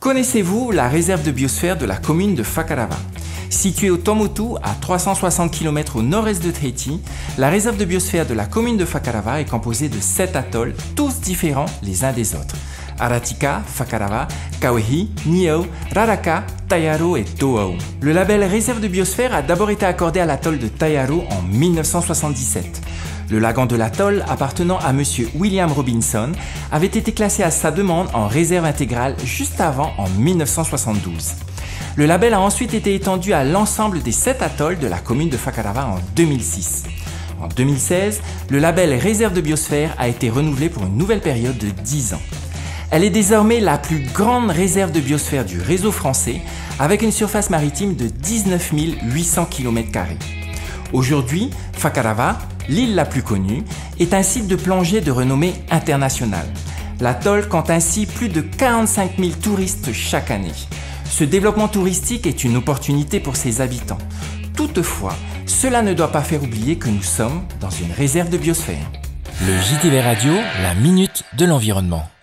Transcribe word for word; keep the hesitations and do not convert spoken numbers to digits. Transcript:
Connaissez-vous la réserve de biosphère de la commune de Fakarava? Située au Tuamotu, à trois cent soixante kilomètres au nord-est de Tahiti, la réserve de biosphère de la commune de Fakarava est composée de sept atolls, tous différents les uns des autres. Aratika, Fakarava, Kauhi, Niue, Raraka, Taiaro et To'au. Le label réserve de biosphère a d'abord été accordé à l'atoll de Taiaro en mille neuf cent soixante-dix-sept. Le lagon de l'atoll, appartenant à monsieur William Robinson, avait été classé à sa demande en réserve intégrale juste avant en mille neuf cent soixante-douze. Le label a ensuite été étendu à l'ensemble des sept atolls de la commune de Fakarava en deux mille six. En deux mille seize, le label réserve de biosphère a été renouvelé pour une nouvelle période de dix ans. Elle est désormais la plus grande réserve de biosphère du réseau français, avec une surface maritime de dix-neuf mille huit cents kilomètres carrés. Aujourd'hui, Fakarava, l'île la plus connue, est un site de plongée de renommée internationale. L'atoll compte ainsi plus de quarante-cinq mille touristes chaque année. Ce développement touristique est une opportunité pour ses habitants. Toutefois, cela ne doit pas faire oublier que nous sommes dans une réserve de biosphère. Le J T V Radio, la minute de l'environnement.